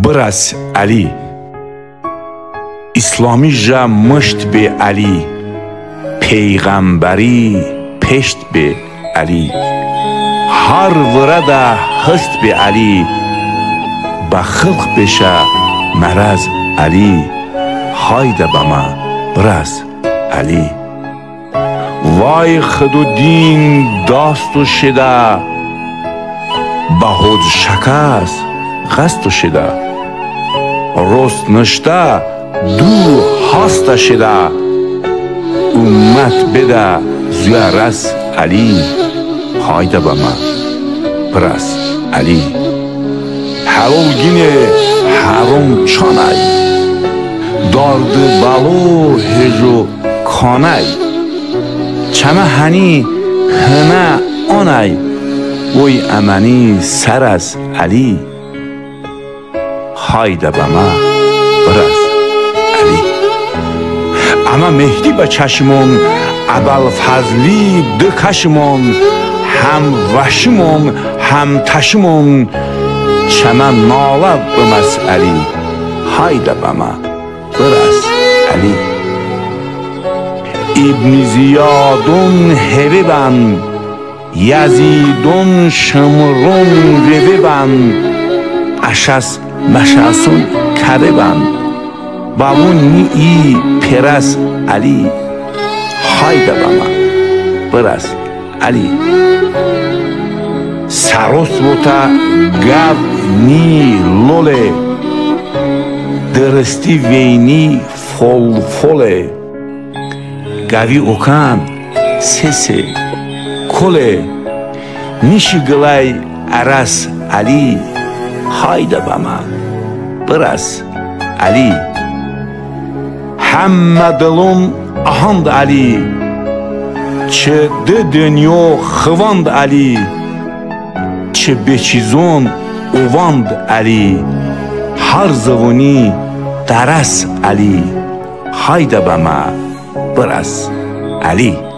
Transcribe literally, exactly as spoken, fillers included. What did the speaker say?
برس علی اسلامی جا مشت به علی پیغمبری پشت به علی هر ورده هست به علی با خلق بشه مرز علی هایده با ما برس علی وای خود و دین داست و شده با خود شکست غست و شده رست نشته دو هاست شده امت بده زوی رس علی هایده با ما برس علی حلال گینه حرام چانای دارد بالو هجو کانای چمه هنی هنه آنای وی امنی سر از علی هایده با ما برس علی اما مهدی با چشمون ابوالفضلی دو کشمون هم وشمون هم تشمون چمن ناله بمس علی هایده با ما برس علی ابن زیادون هربن یزیدون شمرون رببن اشس مشاسون کربن بابون نی ای پرس علی هایده با ما برس علی سروس بوتا گاب نی لوله درستی وینی فول فوله گاوی اوکان سسه کله نیشی گلای عرس علی هایده با ما برس علی همه دلون اهاند علی چه ده دنیا خواند علی چه به چیزون اواند علی هر زبونی درس علی هایده با ما برس علی